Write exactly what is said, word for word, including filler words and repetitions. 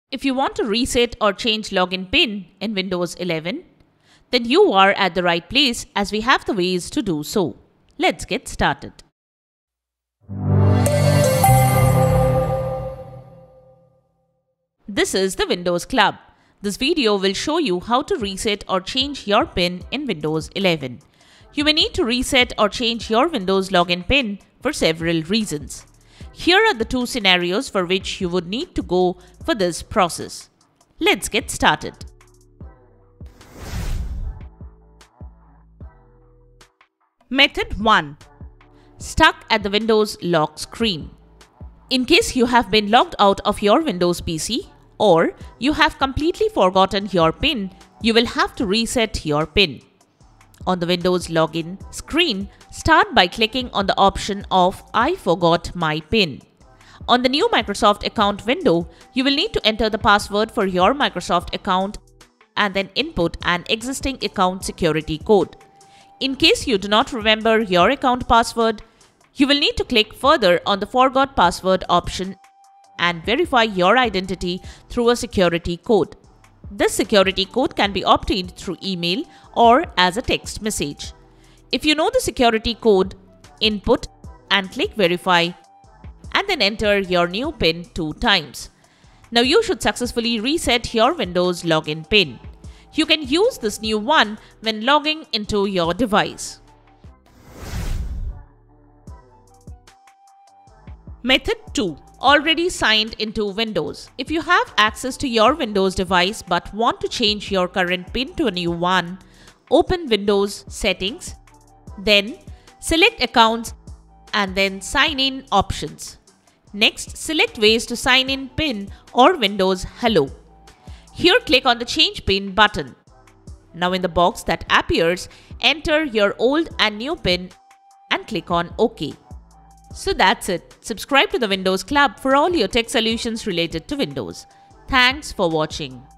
If you want to reset or change login PIN in Windows eleven, then you are at the right place as we have the ways to do so. Let's get started. This is the Windows Club. This video will show you how to reset or change your PIN in Windows eleven. You may need to reset or change your Windows login PIN for several reasons. Here are the two scenarios for which you would need to go for this process. Let's get started. Method one. Stuck at the Windows lock screen. In case you have been logged out of your Windows P C or you have completely forgotten your PIN, you will have to reset your PIN. On the Windows login screen, start by clicking on the option of I forgot my PIN. On the new Microsoft account window, you will need to enter the password for your Microsoft account and then input an existing account security code. In case you do not remember your account password, you will need to click further on the Forgot Password option and verify your identity through a security code. This security code can be obtained through email or as a text message. If you know the security code, input and click Verify and then enter your new PIN two times. Now you should successfully reset your Windows login PIN. You can use this new one when logging into your device. Method two. Already signed into Windows. If you have access to your Windows device but want to change your current PIN to a new one, open Windows Settings, then select Accounts and then Sign In options. Next, select Ways to sign in PIN or Windows Hello. Here click on the Change PIN button. Now in the box that appears, enter your old and new PIN and click on OK. So that's it. Subscribe to the Windows Club for all your tech solutions related to Windows. Thanks for watching.